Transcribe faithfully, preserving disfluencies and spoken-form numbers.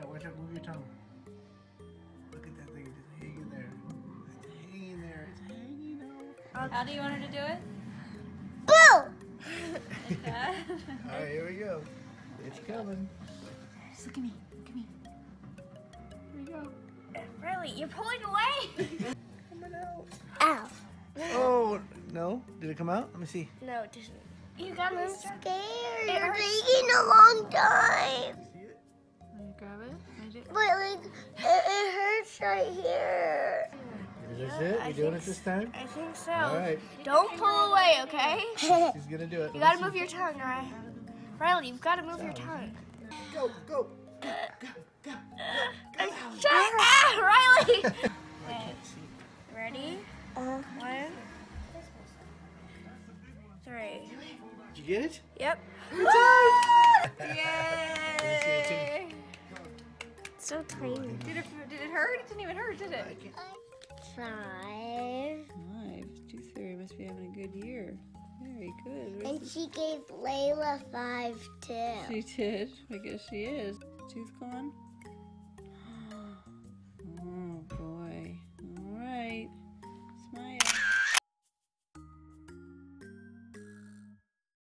out, watch out, move your tongue. Look at that thing just hanging there. It's hanging there, it's hanging out. How do you want her to do it? Boo! Like that? Alright, here we go. It's coming. Just look at me, look at me. Here we go. Riley, you're pulling away! Coming out. Ow. Oh, no. Did it come out? Let me see. No, it doesn't. You got me scared. It You're hurts. taking a long time. See it? Let me grab it. Let me do- But like, it, it hurts right here. Is this it? I You doing think it this time? I think so. Alright. Don't pull away, okay? She's gonna do it. You gotta move your tongue, right? Riley, you've gotta move your tongue. Go, go. Shut up, Riley! Okay, ready? Uh, One, three. Did you get it? Yep. Yay! So tiny. Did it, did it hurt? It didn't even hurt, did it? Five. Nice. Tooth Fairy must be having a good year. Very good. Where's And she gave Layla five too. the- She did. I guess she is. Tooth gone?